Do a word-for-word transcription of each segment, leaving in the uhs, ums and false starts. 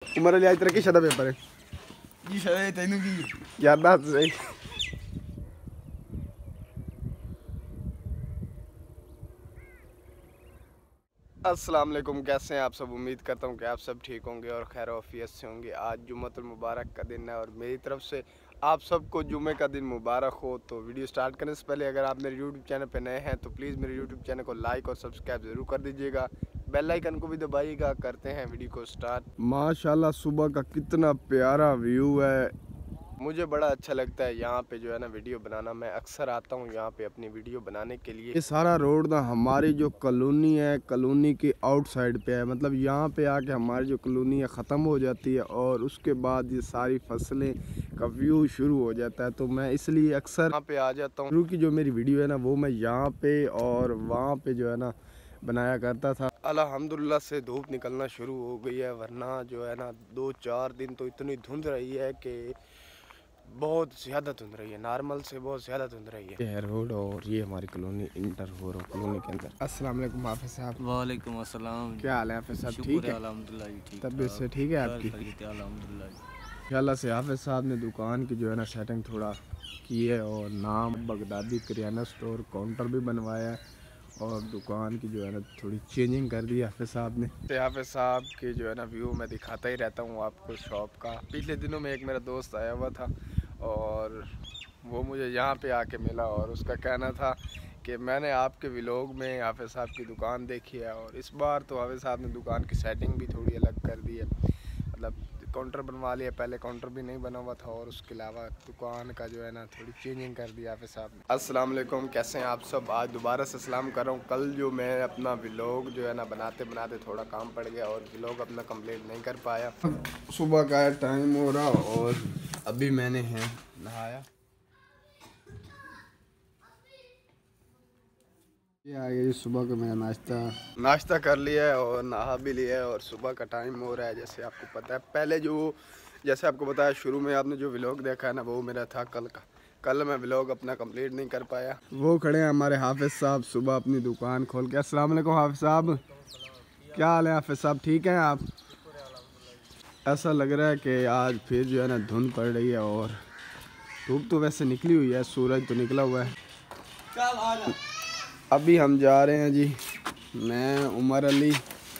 उमर अली आज तरह की शदा पेपर है जी शदा तेनू की याददाश्त सही। अस्सलाम वालेकुम, कैसे हैं आप सब। उम्मीद करता हूँ कि आप सब ठीक होंगे और खैर आफियत से होंगे। आज जुम्मतुल मुबारक का दिन है और मेरी तरफ से आप सबको जुम्मे का दिन मुबारक हो। तो वीडियो स्टार्ट करने से पहले अगर आप मेरे यूट्यूब चैनल पर नए हैं तो प्लीज़ मेरे यूट्यूब चैनल को लाइक और सब्सक्राइब ज़रूर कर दीजिएगा, बेल आइकन को भी दबाइएगा। करते हैं वीडियो को स्टार्ट। माशाल्लाह सुबह का कितना प्यारा व्यू है, मुझे बड़ा अच्छा लगता है यहाँ पे जो है ना वीडियो बनाना। मैं अक्सर आता हूँ यहाँ पे अपनी वीडियो बनाने के लिए। ये सारा रोड ना हमारी जो कॉलोनी है, कॉलोनी के आउटसाइड पे है, मतलब यहाँ पे आके हमारी जो कॉलोनी है ख़त्म हो जाती है और उसके बाद ये सारी फसलें का व्यू शुरू हो जाता है। तो मैं इसलिए अक्सर यहाँ पे आ जाता हूँ। शुरू की जो मेरी वीडियो है ना वो मैं यहाँ पे और वहाँ पे जो है ना बनाया करता था। अल्हम्दुलिल्लाह से धूप निकलना शुरू हो गई है, वरना जो है ना दो चार दिन तो इतनी धुंध रही है कि बहुत ज़्यादा धुंध रही है, नॉर्मल से बहुत ज़्यादा धुंध रही है। ये है रोड और ये हमारी कॉलोनी इंटर हो रहा कॉलोनी के अंदर। अस्सलाम वालेकुम हाफिज़ साहब। वालेकुम अस्सलाम। क्या हाल है हाफिज़ साहब, ठीक है? अल्हम्दुलिल्लाह जी ठीक। तबीयत से ठीक है आपकी? अल्हम्दुलिल्लाह इंशाल्लाह से हाफिज़ साहब ने दुकान की जो है ना सेटिंग थोड़ा की है और नाम बगदादी किराना स्टोर काउंटर भी बनवाया है और दुकान की जो है ना थोड़ी चेंजिंग कर दी हाफिज़ साहब ने। तो हाफिज़ साहब की जो है ना व्यू मैं दिखाता ही रहता हूँ आपको शॉप का। पिछले दिनों में एक मेरा दोस्त आया हुआ था और वो मुझे यहाँ पे आके मिला और उसका कहना था कि मैंने आपके व्लॉग में हाफिज़ साहब की दुकान देखी है और इस बार तो हाफिज़ साहब ने दुकान की सेटिंग भी थोड़ी अलग कर दी है, मतलब काउंटर बनवा लिया, पहले काउंटर भी नहीं बना हुआ था और उसके अलावा दुकान का जो है ना थोड़ी चेंजिंग कर दिया हाफिज़ साहब ने। अस्सलाम वालेकुम, कैसे हैं आप सब। आज दोबारा से सलाम कर रहा हूँ। कल जो मैं अपना व्लॉग जो है ना बनाते बनाते थोड़ा काम पड़ गया और व्लॉग अपना कंप्लीट नहीं कर पाया। सुबह का टाइम हो रहा और अभी मैंने है नहाया, ये आ गया सुबह का मेरा नाश्ता नाश्ता कर लिया है और नहा भी लिया है और सुबह का टाइम हो रहा है। जैसे आपको पता है पहले जो जैसे आपको बताया शुरू में आपने जो व्लॉग देखा है ना वो मेरा था कल का। कल मैं व्लॉग अपना कंप्लीट नहीं कर पाया। वो खड़े हैं हमारे हाफिज़ साहब सुबह अपनी दुकान खोल के। अस्सलाम वालेकुम हाफिज़ साहब, क्या हाल है हाफिज़ साहब, ठीक हैं आप? ऐसा लग रहा है कि आज फिर जो है ना धुंध पड़ रही है और धूप तो वैसे निकली हुई है, सूरज तो निकला हुआ है। अभी हम जा रहे हैं जी, मैं उमर अली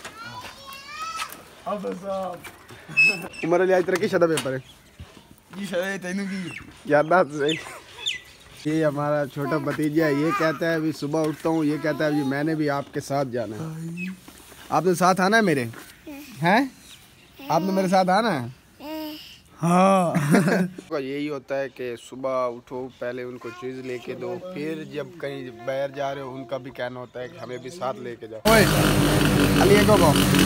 उमर अली आज तरह की शदा पेपर है जी शदा तेनू की याददाश्त सही। ये हमारा छोटा भतीजा है, ये कहता है अभी सुबह उठता हूँ, ये कहता है अभी मैंने भी आपके साथ जाना है। आपने साथ आना है मेरे, हैं? आपने मेरे साथ आना है? हाँ। यही होता है कि सुबह उठो, पहले उनको चीज़ लेके दो, फिर जब कहीं बाहर जा रहे हो उनका भी कहना होता है कि हमें भी साथ लेके जाओ। अली को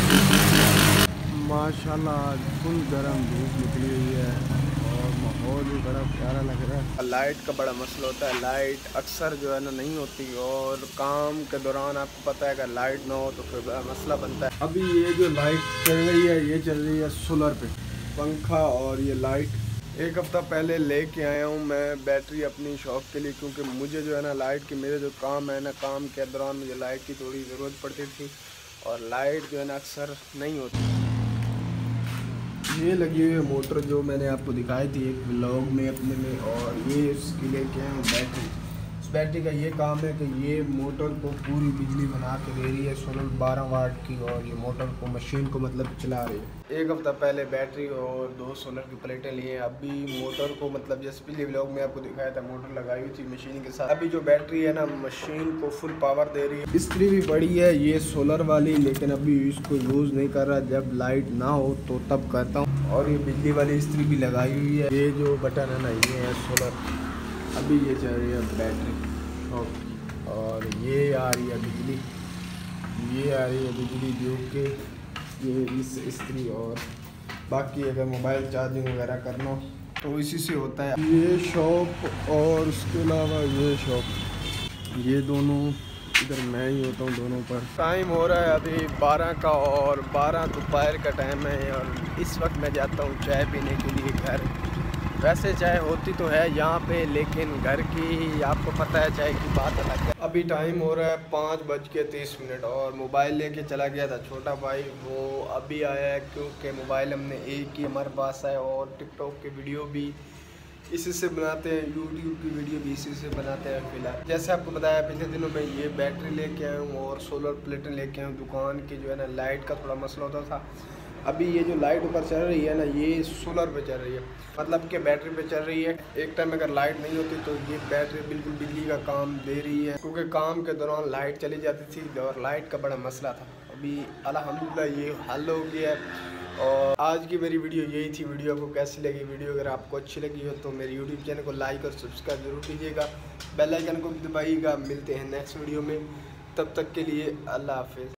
माशाल्लाह फुल गर्म धूप निकली हुई है और माहौल भी बड़ा प्यारा लग रहा है। लाइट का बड़ा मसला होता है, लाइट अक्सर जो है ना नहीं होती और काम के दौरान आपको पता है अगर लाइट ना हो तो फिर बड़ा मसला बनता है। अभी ये जो लाइट चल रही है ये चल रही है सोलर पे, पंखा और ये लाइट एक हफ़्ता पहले लेके आया हूँ मैं बैटरी अपनी शॉप के लिए, क्योंकि मुझे जो है ना लाइट की मेरे जो काम है ना काम के दौरान मुझे लाइट की थोड़ी ज़रूरत पड़ती थी और लाइट जो है ना अक्सर नहीं होती। ये लगी हुई है मोटर जो मैंने आपको दिखाई थी एक व्लॉग में अपने में, और ये इसके लेके आए हूँ बैटरी। इस बैटरी का ये काम है कि ये मोटर को पूरी बिजली बना के दे रही है सोलर बारह वाट की और ये मोटर को मशीन को मतलब चला रही है। एक हफ़्ता पहले बैटरी और दो सोलर की प्लेटें लिए, अभी मोटर को मतलब जैसे पिछले व्लॉग में आपको दिखाया था मोटर लगाई हुई थी मशीन के साथ। अभी जो बैटरी है ना मशीन को फुल पावर दे रही है। इस्त्री भी पड़ी है ये सोलर वाली, लेकिन अभी इसको यूज़ नहीं कर रहा, जब लाइट ना हो तो तब करता हूँ। और ये बिजली वाली इस्त्री भी लगाई हुई है। ये जो बटन है ना ये है सोलर। अभी ये चल रही है बैटरी शॉप और ये आ रही है बिजली, ये आ रही है बिजली जो कि ये इस इस्त्री और बाकी अगर मोबाइल चार्जिंग वगैरह करना हो तो इसी से होता है। ये शॉप और उसके अलावा ये शॉप, ये दोनों इधर मैं ही होता हूँ दोनों पर। टाइम हो रहा है अभी बारह का और बारह दोपहर का टाइम है और इस वक्त मैं जाता हूँ चाय पीने के लिए घर। वैसे चाय होती तो है यहाँ पे, लेकिन घर की आपको पता है चाय की बात अलग है। अभी टाइम हो रहा है पाँच बज के तीस मिनट और मोबाइल लेके चला गया था छोटा भाई, वो अभी आया है क्योंकि मोबाइल हमने एक ही हमारे पास है और टिकटॉक की वीडियो भी इसी से बनाते हैं, यूट्यूब की वीडियो भी इसी से बनाते हैं फिलहाल। जैसे आपको बताया पिछले दिनों में ये बैटरी लेके आया हूँ और सोलर प्लेटें लेके आया हूँ। दुकान की जो है ना लाइट का थोड़ा मसला होता था, अभी ये जो लाइट ऊपर चल रही है ना ये सोलर पे चल रही है, मतलब कि बैटरी पे चल रही है। एक टाइम अगर लाइट नहीं होती तो ये बैटरी बिल्कुल बिजली का काम दे रही है, क्योंकि काम के दौरान लाइट चली जाती थी और लाइट का बड़ा मसला था। अभी अल्हम्दुलिल्लाह ये हल हो गया है। और आज की मेरी वीडियो यही थी। वीडियो आपको कैसी लगी? वीडियो अगर आपको अच्छी लगी हो तो मेरे यूट्यूब चैनल को लाइक और सब्सक्राइब जरूर कीजिएगा, बेल आइकन को भी दबाइएगा। मिलते हैं नेक्स्ट वीडियो में, तब तक के लिए अल्लाह हाफिज़।